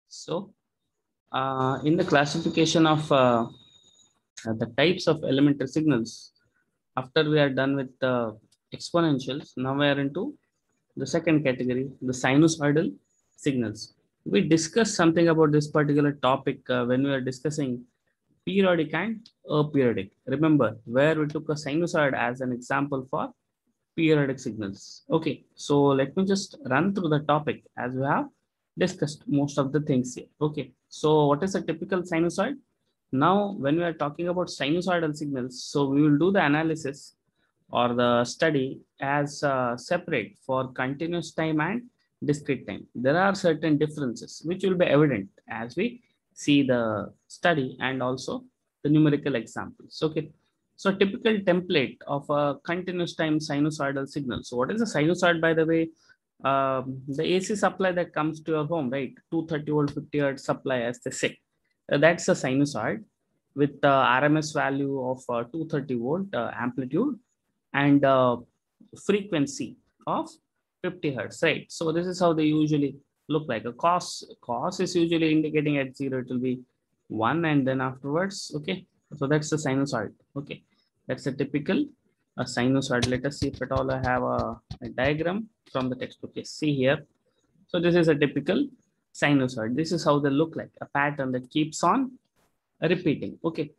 So, in the classification of the types of elementary signals, after we are done with the exponentials, now we are into the second category, the sinusoidal signals. We discussed something about this particular topic when we were discussing periodic and aperiodic. Remember, where we took a sinusoid as an example for periodic signals. Okay, so let me just run through the topic as we have discussed most of the things here. Okay, so what is a typical sinusoid? Now, when we are talking about sinusoidal signals, so we will do the analysis or the study as separate for continuous time and discrete time. There are certain differences which will be evident as we see the study and also the numerical examples. Okay. So typical template of a continuous time sinusoidal signal. So what is a sinusoid, by the way? The AC supply that comes to your home, right? 230 volt, 50 hertz supply, as they say. That's a sinusoid with RMS value of 230 volt amplitude and frequency of 50 hertz, right? So this is how they usually look like. A cos is usually indicating at 0, it will be 1, and then afterwards, okay. So that's the sinusoid, okay. That's a typical sinusoid. Let us see if at all I have a diagram from the textbook. Yes, see here. So this is a typical sinusoid. This is how they look like, a pattern that keeps on repeating, okay.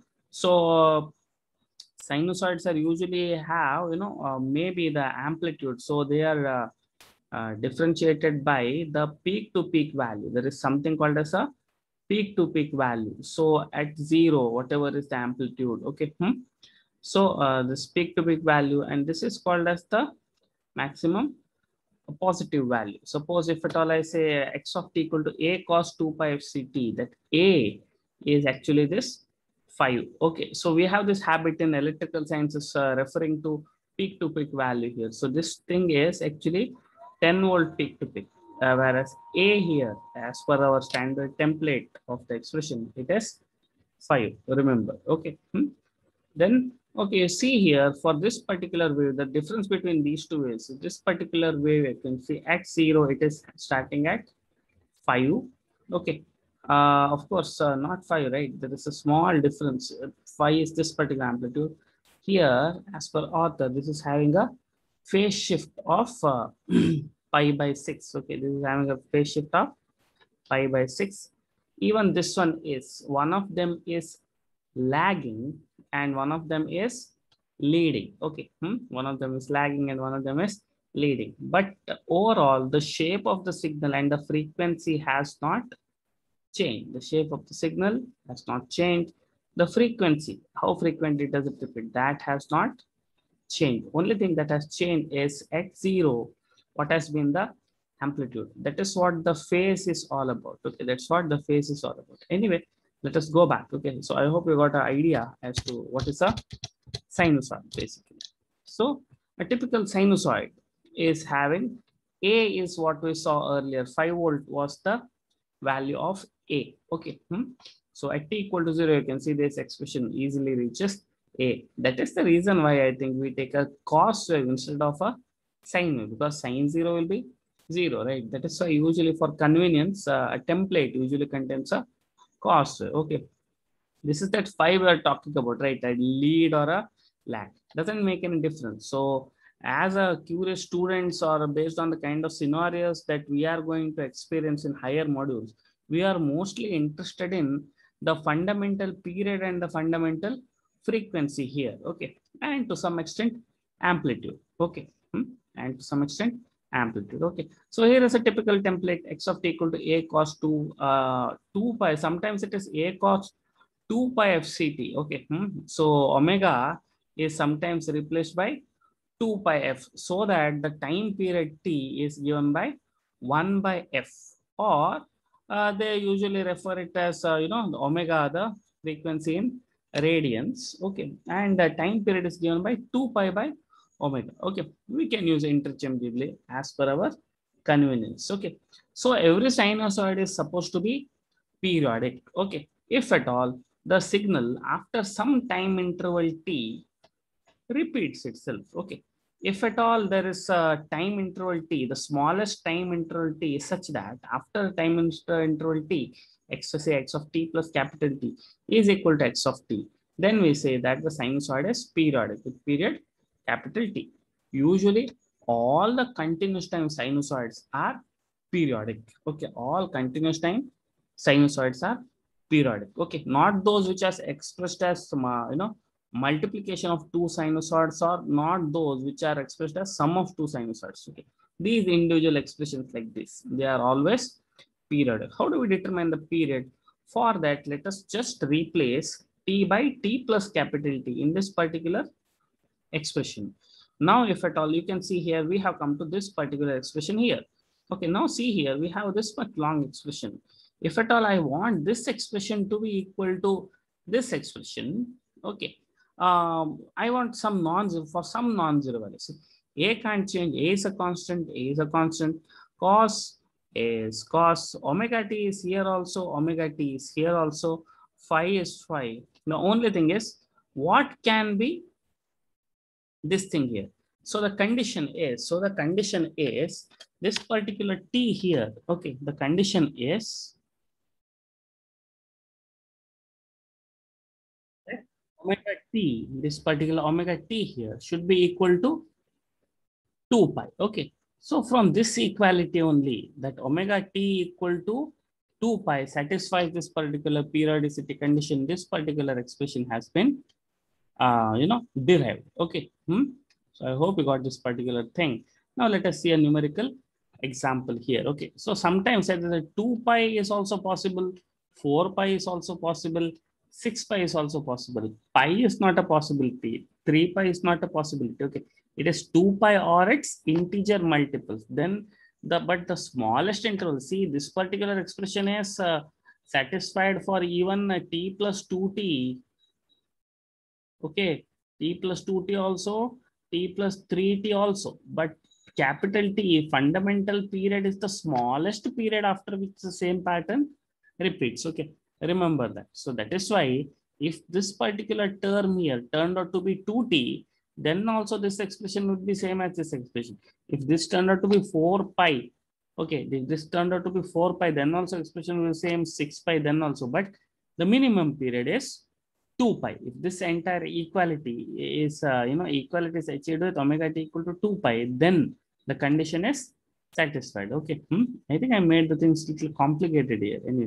So sinusoids are usually have, maybe the amplitude. So they are differentiated by the peak to peak value. There is something called as a peak to peak value. So at 0, whatever is the amplitude, okay. So this peak to peak value, and this is called as the maximum positive value. Suppose if at all I say x of t equal to a cos 2 pi fct, that a is actually this 5. Okay, so we have this habit in electrical sciences referring to peak value here. So this thing is actually 10 volt peak to peak, whereas a here, as per our standard template of the expression, it is 5. Remember, okay. Then, okay, you see here for this particular wave, the difference between these two waves, this particular wave, you can see at 0, it is starting at 5. Okay. Of course, not 5, right? There is a small difference. 5 is this particular amplitude. Here, as per author, this is having a phase shift of pi by 6. Okay, this is having a phase shift of pi by 6. Even this one of them is lagging and one of them is leading. Okay, one of them is lagging and one of them is leading. But overall, the shape of the signal and the frequency has not changed. The shape of the signal has not changed. The frequency, how frequently does it repeat, that has not changed. Only thing that has changed is at 0, what has been the amplitude. That is what the phase is all about. Okay, that's what the phase is all about. Anyway, let us go back. Okay, so I hope you got an idea as to what is a sinusoid basically. So a typical sinusoid is having A is what we saw earlier. 5 volt was the value of A. Okay. So at t equal to 0, you can see this expression easily reaches A. That is the reason why I think we take a cos wave instead of a sine wave, because sine 0 will be 0, right? That is why usually for convenience, a template usually contains a cos wave. Okay. This is that 5 we are talking about, right? A lead or a lag. Doesn't make any difference. So as a curious students, or based on the kind of scenarios that we are going to experience in higher modules, we are mostly interested in the fundamental period and the fundamental frequency here. Okay. And to some extent, amplitude. Okay. And to some extent, amplitude. Okay. So here is a typical template: x of t equal to a cos 2, 2 pi. Sometimes it is a cos 2 pi fct. Okay. So omega is sometimes replaced by 2 pi f, so that the time period t is given by 1 by f, or they usually refer it as the omega, the frequency in radians. Okay, and the time period is given by 2 pi by omega. Okay, we can use interchangeably as per our convenience. Okay, so every sinusoid is supposed to be periodic. Okay, if at all the signal after some time interval t repeats itself. Okay, if at all there is a time interval t, the smallest time interval t is such that after time interval t, x, say x of t plus capital T is equal to x of t, then we say that the sinusoid is periodic with period capital T. Usually all the continuous time sinusoids are periodic. Okay, all continuous time sinusoids are periodic. Okay, not those which are expressed as multiplication of two sinusoids, or not those which are expressed as sum of two sinusoids. Okay, these individual expressions like this, they are always periodic. How do we determine the period? For that, let us just replace t by t plus capital T in this particular expression. Now, if at all, you can see here, we have come to this particular expression here. Okay, now see here, we have this much long expression. If at all I want this expression to be equal to this expression, okay, I want some non-zero, for some non-zero values. A can't change, A is a constant, A is a constant, cos is cos, omega t is here also, omega t is here also, phi is phi. The only thing is, what can be this thing here? So the condition is this particular t here. Okay, the condition is omega t, this particular omega t here should be equal to 2 pi. Okay, so from this equality only, that omega t equal to 2 pi satisfies this particular periodicity condition, this particular expression has been derived. Okay. So I hope you got this particular thing. Now let us see a numerical example here. Okay. So sometimes either the 2 pi is also possible, 4 pi is also possible, 6 pi is also possible. Pi is not a possibility. 3 pi is not a possibility. Okay. It is 2 pi or its integer multiples. Then but the smallest interval, see this particular expression is satisfied for even t plus 2t. Okay, t plus 2t also, t plus 3t also, but capital T, fundamental period, is the smallest period after which the same pattern repeats. Okay, remember that. So that is why if this particular term here turned out to be 2t, then also this expression would be same as this expression. If this turned out to be 4 pi, okay, if this turned out to be 4 pi, then also expression will be same, 6 pi then also, but the minimum period is 2 pi. If this entire equality is, equality is achieved with omega t equal to 2 pi, then the condition is satisfied. Okay. I think I made the things little complicated here. Anyway.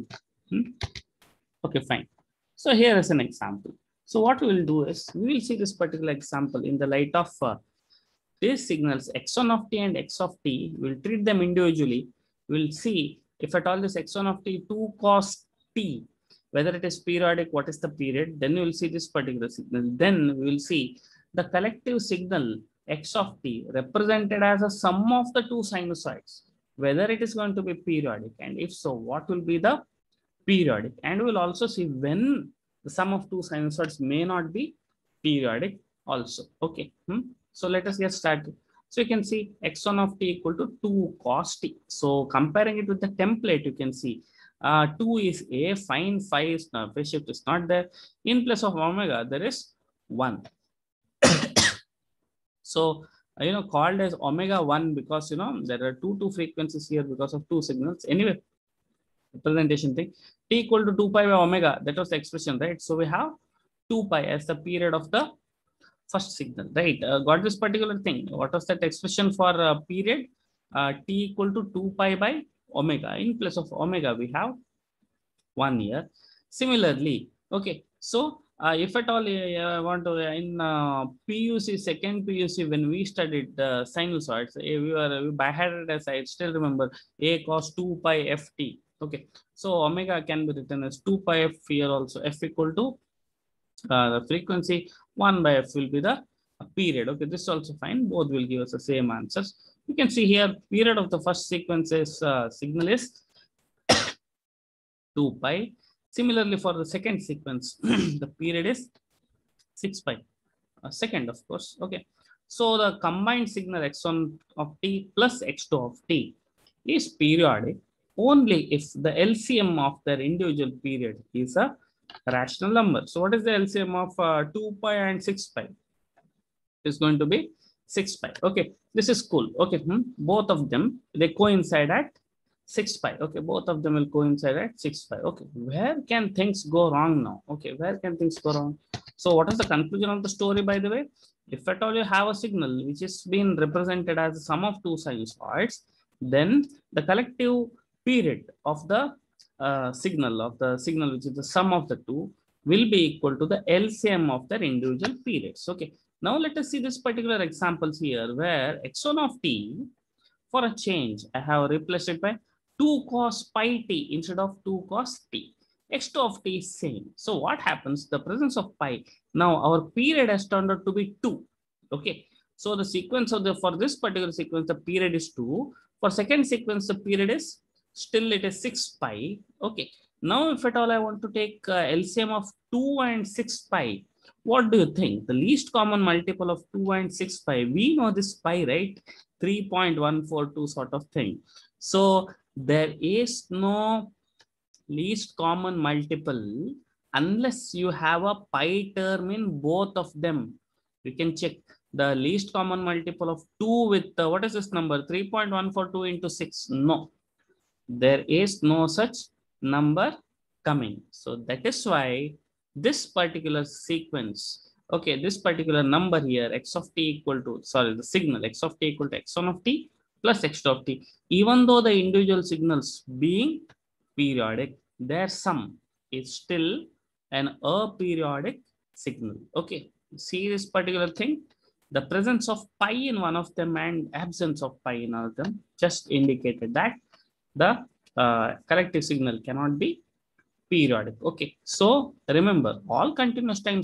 Okay, fine. So here is an example. So what we will do is, we will see this particular example in the light of these signals x1 of t and x of t. We'll treat them individually. We'll see if at all this x1 of t 2 cos t, whether it is periodic, what is the period, then we will see this particular signal. Then we will see the collective signal x of t represented as a sum of the two sinusoids, whether it is going to be periodic, and if so, what will be the periodic. And we'll also see when the sum of two sinusoids may not be periodic also. Okay. So let us get started. So you can see x1 of t equal to 2 cos t. So comparing it with the template, you can see 2 is a, fine, phi is not, phase shift is not there. In place of omega, there is 1. So, called as omega 1 because, there are two frequencies here because of two signals. Anyway, representation thing, t equal to 2 pi by omega, that was the expression, right? So we have 2 pi as the period of the first signal, right? Got this particular thing. What was that expression for period? T equal to 2 pi by omega. In place of omega, we have 1 year. Similarly, okay, so if at all I want to, in PUC, second PUC, when we studied the sinusoids, we by heart, as I still remember, a cos 2 pi ft. Okay, so omega can be written as 2 pi f here also. F equal to the frequency, 1 by f will be the period. Okay, this is also fine. Both will give us the same answers. You can see here, period of the first sequence is signal is 2 pi. Similarly, for the second sequence, the period is 6 pi. Second, of course. Okay. So the combined signal x1 of t plus x2 of t is periodic only if the LCM of their individual period is a rational number. So what is the LCM of 2 pi and 6 pi? It's going to be 6 pi. Okay, this is cool. Okay, both of them, they coincide at 6 pi. Okay, both of them will coincide at 6 pi. Okay, where can things go wrong now? Okay, where can things go wrong? So what is the conclusion of the story, by the way? If at all you have a signal which is being represented as the sum of two sinusoids, then the collective period of the signal which is the sum of the two will be equal to the LCM of their individual periods. Okay, now let us see this particular examples here where x1 of t, for a change, I have replaced it by 2 cos pi t instead of 2 cos t. X2 of t is same. So what happens? The presence of pi. Now our period has turned out to be 2. Okay. So the sequence of for this particular sequence, the period is 2. For second sequence, the period is still it is 6 pi. Okay. Now if at all I want to take LCM of 2 and 6 pi, what do you think? The least common multiple of 2 and 6 pi. We know this pi, right? 3.142 sort of thing. So there is no least common multiple unless you have a pi term in both of them. You can check the least common multiple of 2 with what is this number? 3.142 into 6. No, there is no such number coming. So that is why this particular sequence, okay, this particular number here, x of t equal to, sorry, the signal x of t equal to x1 of t plus x2 of t, even though the individual signals being periodic, their sum is still an aperiodic signal. Okay, see this particular thing, the presence of pi in one of them and absence of pi in another them just indicated that the collective signal cannot be periodic. Okay, so remember, all continuous time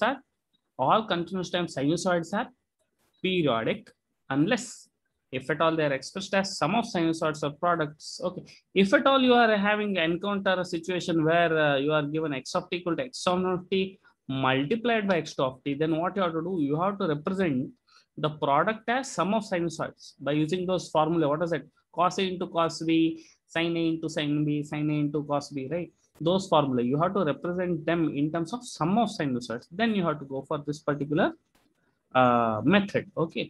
sinusoids are periodic unless if at all they are expressed as sum of sinusoids or products. Okay, if at all you are having encounter a situation where you are given x of t equal to x1 of t multiplied by x2 of t, then what you have to do, you have to represent the product as sum of sinusoids by using those formula. What is it? Cos A into cos B, sin A into sin B, sin A into cos B, right? Those formula, you have to represent them in terms of sum of sinusoids. Then you have to go for this particular method. Okay,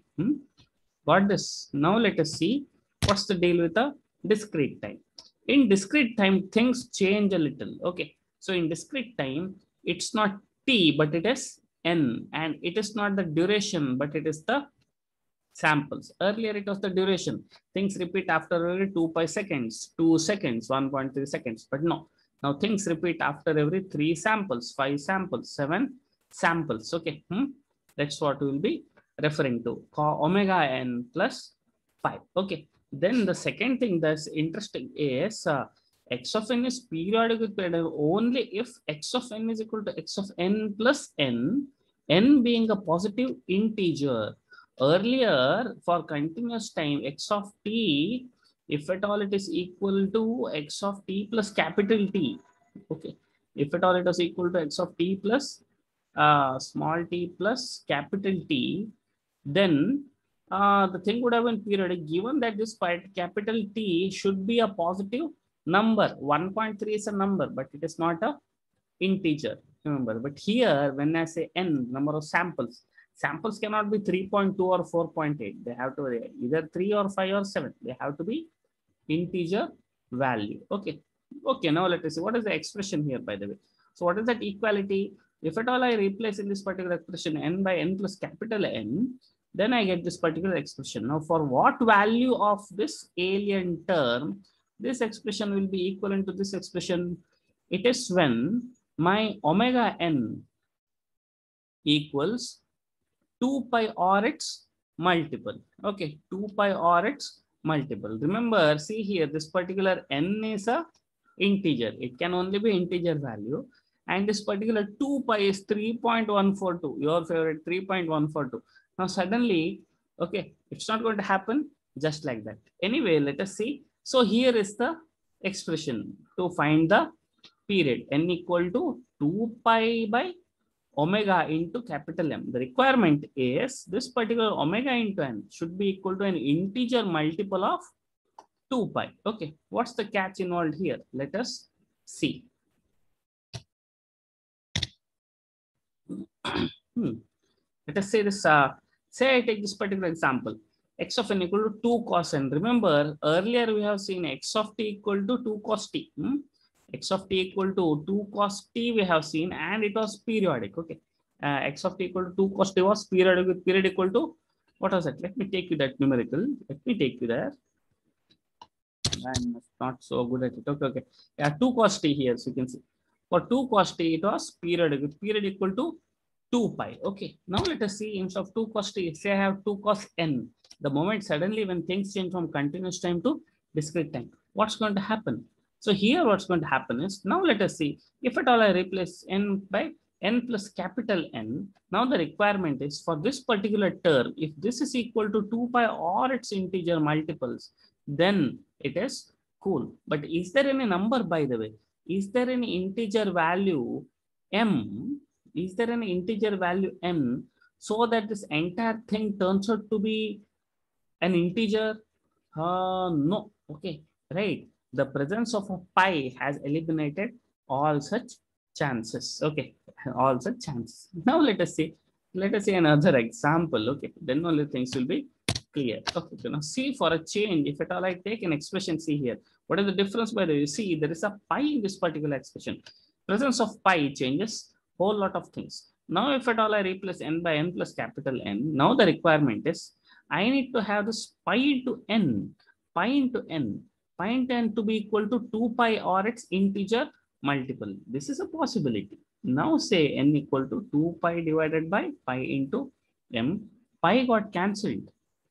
got this. Now let us see what's the deal with the discrete time. In discrete time, things change a little. Okay, so in discrete time, it's not t, but it is n, and it is not the duration, but it is the samples. Earlier, it was the duration. Things repeat after every 2 pi seconds, 2 seconds, 1.3 seconds. But no, now things repeat after every 3 samples, 5 samples, 7 samples. Okay, that's what we will be referring to. Omega n plus 5. Okay, then the second thing that's interesting is x of n is periodic with period only if x of n is equal to x of n plus n, n being a positive integer. Earlier, for continuous time, x of t, if at all it is equal to x of t plus capital T. Okay, if at all it is equal to x of t plus small t plus capital T, then the thing would have been periodic, given that this capital T should be a positive number. 1.3 is a number, but it is not a integer. Remember, but here when I say n, number of samples, samples cannot be 3.2 or 4.8. They have to be either 3 or 5 or 7. They have to be integer value. Okay. Okay, now let us see what is the expression here, by the way. So what is that equality? If at all I replace in this particular expression n by n plus capital N, then I get this particular expression. Now for what value of this alien term, this expression will be equivalent to this expression. It is when my omega n equals 2 pi or its multiple. Okay, 2 pi or its multiple. Remember, see here, this particular n is a integer. It can only be integer value. And this particular 2 pi is 3.142, your favorite 3.142. Now suddenly, okay, it's not going to happen just like that. Anyway, let us see. So here is the expression to find the period. N equal to 2 pi by omega into capital M. The requirement is this particular omega into n should be equal to an integer multiple of 2 pi. Okay, what's the catch involved here? Let us see. Let us say this Say I take this particular example, x of n equal to 2 cos n. Remember, earlier we have seen x of t equal to 2 cos t. X of t equal to 2 cos t we have seen, and it was periodic. Okay. X of t equal to 2 cos t was periodic with period equal to, what was it? Let me take you that numerical. Let me take you there. I'm not so good at it. Okay, okay. Yeah, 2 cos t here, so you can see. For 2 cos t, it was periodic with period equal to 2 pi. Okay. Now let us see instead of 2 cos t, say I have 2 cos n. The moment suddenly when things change from continuous time to discrete time, what's going to happen? So here what's going to happen is, now let us see, if at all I replace n by n plus capital N, now the requirement is for this particular term, if this is equal to 2 pi or its integer multiples, then it is cool. But is there any number, by the way? Is there any integer value m? Is there any integer value m so that this entire thing turns out to be an integer? No. Okay, right. The presence of a pi has eliminated all such chances. Okay, all such chances. Now let us see another example. Okay, then only things will be clear. Okay, so now see, for a change, if at all I take an expression, see here, what is the difference? By the way, you see there is a pi in this particular expression. Presence of pi changes whole lot of things. Now if at all I replace n by n plus capital N, now the requirement is I need to have this pi into n, pi into n, pi into n to be equal to 2 pi or its integer multiple. This is a possibility. Now say n equal to 2 pi divided by pi into m, pi got cancelled.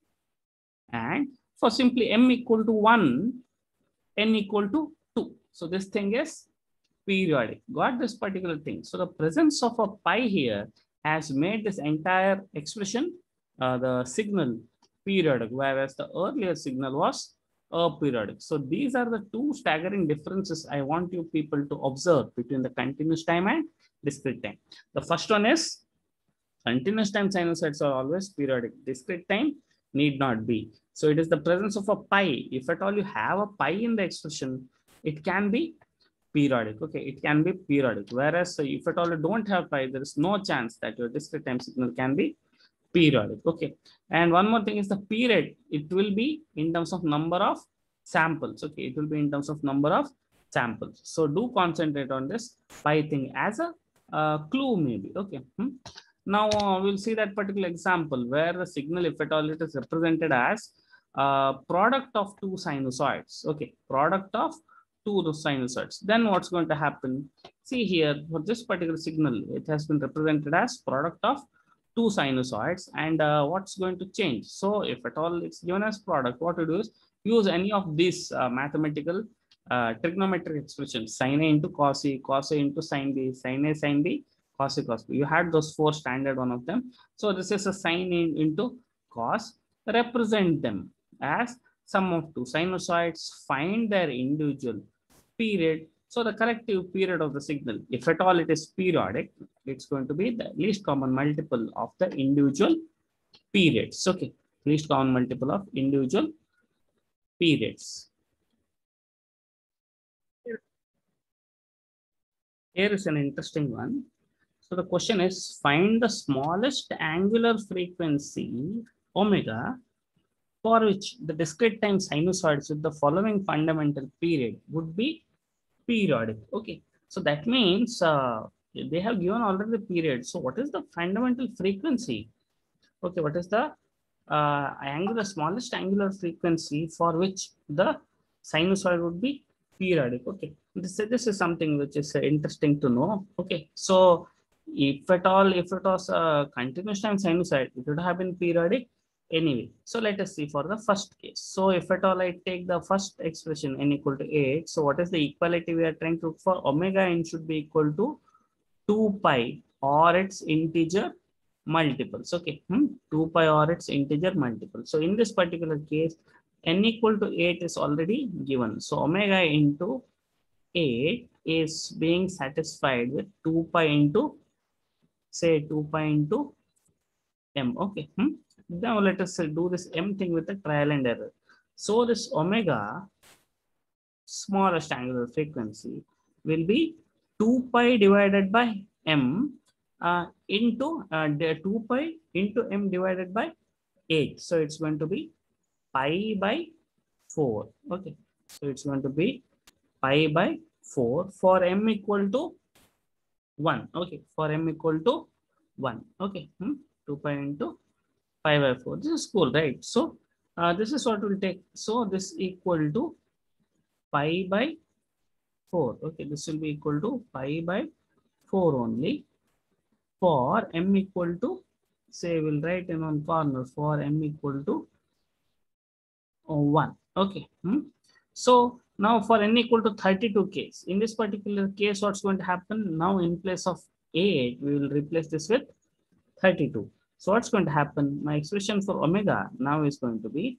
And for simply m equal to 1, n equal to 2. So this thing is periodic. Got this particular thing. So the presence of a pi here has made this entire expression, the signal, periodic, whereas the earlier signal was aperiodic. So these are the two staggering differences I want you people to observe between the continuous time and discrete time. The first one is continuous time sinusoids are always periodic. Discrete time need not be. So it is the presence of a pi. If at all you have a pi in the expression, it can be periodic. Okay, it can be periodic. Whereas if at all you don't have pi, there is no chance that your discrete time signal can be periodic. Okay, and one more thing is the period. It will be in terms of number of samples. Okay, it will be in terms of number of samples. So do concentrate on this pi thing as a clue maybe. Okay. Now we'll see that particular example where the signal, if at all it is represented as product of two sinusoids. Okay, product of two sinusoids. Then what's going to happen? See here, for this particular signal, it has been represented as product of two sinusoids. And what's going to change? So if at all it's given as product, what to do is use any of these mathematical trigonometric expressions: sin A into cos A, cos A into sin B, sin A, sin B, cos A, cos B. You had those four standard one of them. So this is a sin A into cos. Represent them as sum of two sinusoids. Find their individual period. So the corrective period of the signal, if at all it is periodic, it's going to be the least common multiple of the individual periods. Okay, least common multiple of individual periods. Here is an interesting one. So the question is, find the smallest angular frequency omega for which the discrete time sinusoids with the following fundamental period would be periodic. Okay, so that means they have given already the period. So what is the fundamental frequency? Okay, what is the smallest angular frequency for which the sinusoid would be periodic? Okay, this is something which is interesting to know. Okay, so if it was a continuous time sinusoid, it would have been periodic anyway. So let us see for the first case. So if at all I take the first expression n equal to 8, so what is the equality we are trying to look for? Omega n should be equal to 2 pi or its integer multiples. Okay, 2 pi or its integer multiple. So in this particular case, n equal to 8 is already given. So omega into 8 is being satisfied with 2 pi into, say, 2 pi into m. Okay. Now let us do this m thing with the trial and error. So this omega, smallest angular frequency, will be 2 pi divided by m into 2 pi into m divided by 8. So it's going to be pi by 4. Okay. So it's going to be pi by 4 for m equal to 1. Okay. For m equal to 1. Okay. 2 pi into pi by 4. This is cool, right? So this is what we'll take. So this equal to pi by 4. Okay. This will be equal to pi by 4 only. For m equal to, say we'll write in one corner, for m equal to 1. Okay. So now for n equal to 32 case, in this particular case, what's going to happen? Now in place of 8, we will replace this with 32. So what's going to happen? My expression for omega now is going to be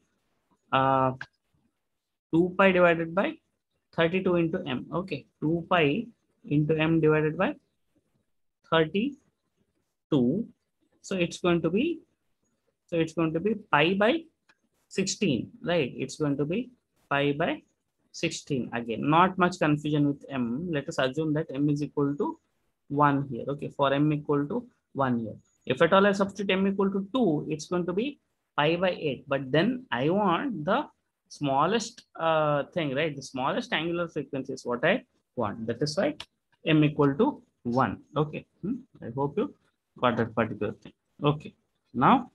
2 pi divided by 32 into m. Okay. 2 pi into m divided by 32. So it's going to be pi by 16, right? It's going to be pi by 16. Again, not much confusion with m. Let us assume that m is equal to 1 here. Okay, for m equal to 1 here. If at all I substitute m equal to 2, it's going to be pi by 8. But then I want the smallest thing, right? The smallest angular frequency is what I want. That is why m equal to 1. Okay, I hope you got that particular thing. Okay, now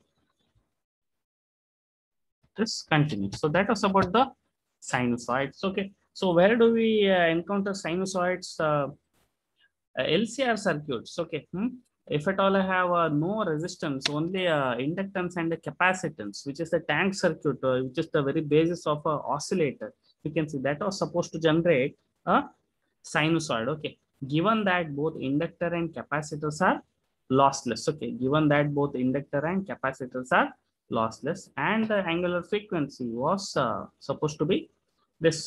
let's continue. So that was about the sinusoids. Okay, so where do we encounter sinusoids? LCR circuits. Okay, if at all I have no resistance, only inductance and a capacitance, which is the tank circuit, which is the very basis of a oscillator. You can see that was supposed to generate a sinusoid. Okay, given that both inductor and capacitors are lossless. Okay, given that both inductor and capacitors are lossless, and the angular frequency was supposed to be this,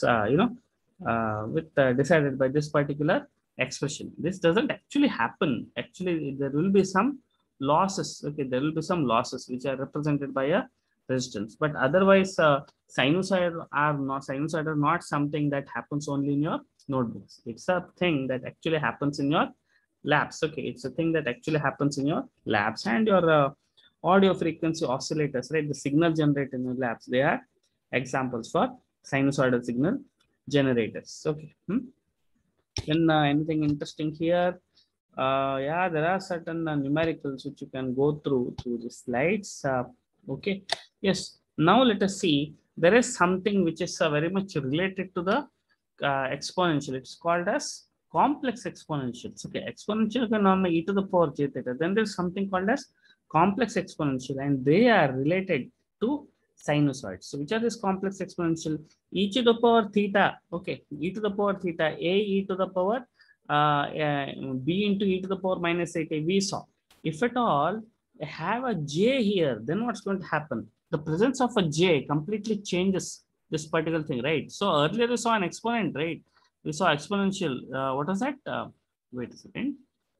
decided by this particular expression. This doesn't actually happen. Actually, there will be some losses. Okay, there will be some losses which are represented by a resistance. But otherwise, sinusoid are not something that happens only in your notebooks. It's a thing that actually happens in your labs. Okay, it's a thing that actually happens in your labs and your audio frequency oscillators, right? The signal generated in the labs, they are examples for sinusoidal signal generators. Okay. Then anything interesting here? Yeah, there are certain numericals which you can go through the slides. Okay. Yes. Now let us see. There is something which is very much related to the exponential. It's called as complex exponentials. Okay, exponential can normally e to the power j theta. Then there's something called as complex exponential, and they are related to sinusoids. So which are this complex exponential? E to the power theta. Okay, e to the power theta, a e to the power b into e to the power minus 8a. We saw. If at all I have a j here, then what's going to happen? The presence of a j completely changes this particular thing, right? So earlier we saw an exponent, right? We saw exponential. What was that? Wait a second.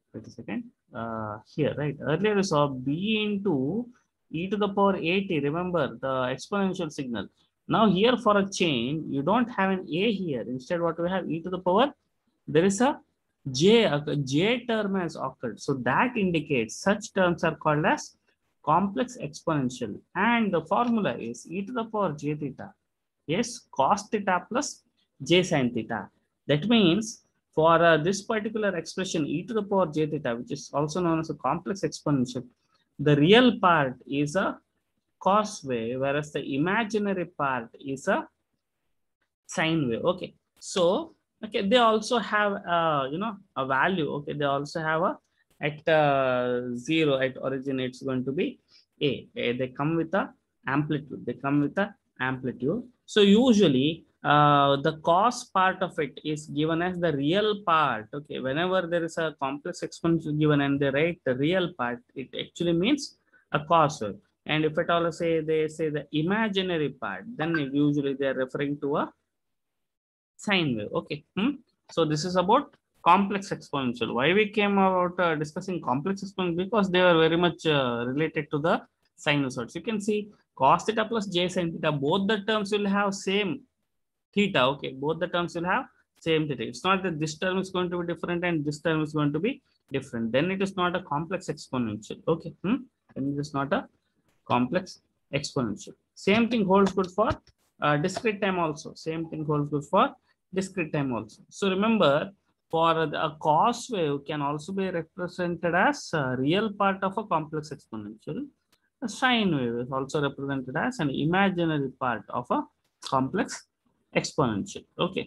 Here, right? Earlier we saw b into e to the power 80. Remember the exponential signal. Now here for a change, you don't have an a here. Instead, what we have e to the power, there is a j term has occurred. So that indicates such terms are called as complex exponential. And the formula is e to the power j theta. Yes, cos theta plus j sin theta. That means for this particular expression e to the power j theta, which is also known as a complex exponential, the real part is a cos wave, whereas the imaginary part is a sine wave. Okay, so okay, they also have a value. Okay, they also have a at 0 at origin. It's going to be a. They come with a amplitude. So usually the cos part of it is given as the real part. Okay, whenever there is a complex exponential given and they write the real part, it actually means a cos wave. And if at all they say the imaginary part, then usually they are referring to a sine wave. Okay. So this is about complex exponential. Why we came about discussing complex exponential? Because they are very much related to the sinusoids. You can see cos theta plus j sin theta, both the terms will have same theta. Okay, both the terms will have same theta. It's not that this term is going to be different and this term is going to be different, then it is not a complex exponential. Okay. And it is not a complex exponential. Same thing holds good for discrete time also. Same thing holds good for discrete time also. So remember, for a cos wave can also be represented as a real part of a complex exponential. A sine wave is also represented as an imaginary part of a complex exponential. Okay.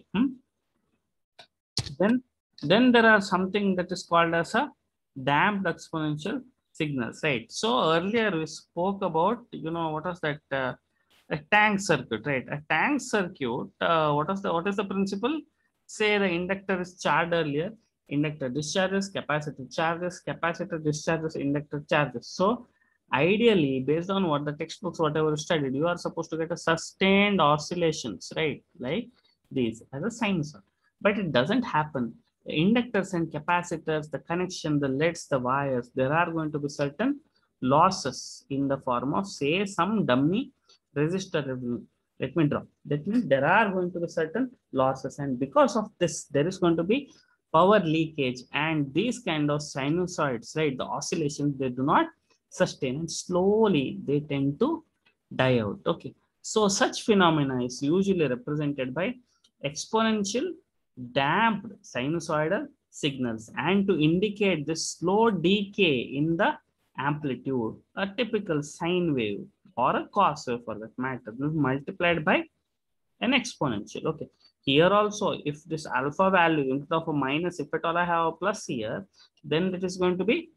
Then there are something that is called as a damped exponential signals, right? So earlier we spoke about, what was that? A tank circuit, right? A tank circuit. What is the principle? Say the inductor is charged earlier. Inductor discharges, capacitor charges, capacitor discharges, inductor charges. So ideally, based on what the textbooks, whatever you studied, you are supposed to get a sustained oscillations, right? Like these as a sinusoid. But it doesn't happen. The inductors and capacitors, the connection, the leads, the wires, there are going to be certain losses in the form of, say, some dummy resistor. Let me draw. That means there are going to be certain losses, and because of this, there is going to be power leakage, and these kind of sinusoids, right? The oscillations, they do not sustain, and slowly they tend to die out. Okay. So such phenomena is usually represented by exponential damped sinusoidal signals, and to indicate this slow decay in the amplitude, a typical sine wave or a cos wave for that matter is multiplied by an exponential. Okay. Here also, if this alpha value instead of a minus, if at all I have a plus here, then it is going to be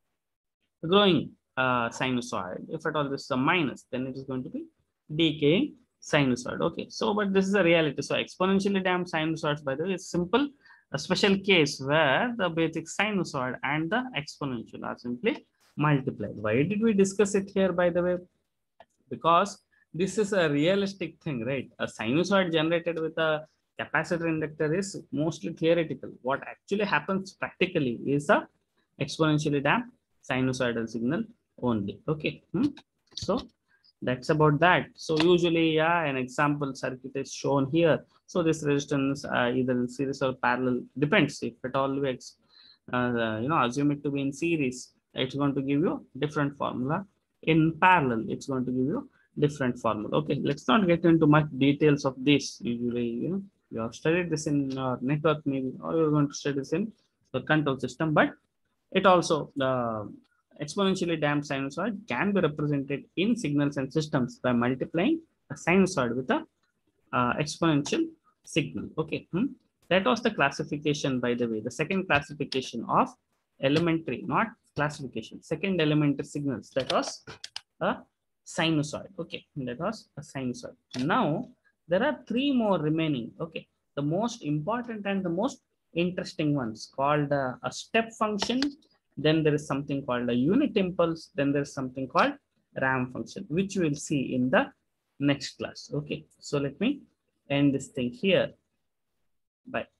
growing sinusoid. If at all this is a minus, then it is going to be decaying sinusoid. Okay, so but this is a reality. So exponentially damped sinusoids, by the way, is simple, a special case where the basic sinusoid and the exponential are simply multiplied. Why did we discuss it here, by the way? Because this is a realistic thing, right? A sinusoid generated with a capacitor inductor is mostly theoretical. What actually happens practically is a exponentially damped sinusoidal signal only. Okay. So that's about that. So usually, yeah, an example circuit is shown here. So this resistance either in series or parallel, depends. If at all we assume it to be in series, it's going to give you different formula. In parallel, it's going to give you different formula. Okay, let's not get into much details of this. Usually, you have studied this in network maybe, or you're going to study this in the control system, but it also, the exponentially damped sinusoid can be represented in signals and systems by multiplying a sinusoid with a exponential signal. Okay. That was the classification, by the way. The second classification of elementary, not classification, second elementary signals. That was a sinusoid. Okay. That was a sinusoid. Now, there are three more remaining. Okay. The most important and the most interesting ones called a step function. Then there is something called a unit impulse. Then there is something called ramp function, which we will see in the next class. Okay. So let me end this thing here. Bye.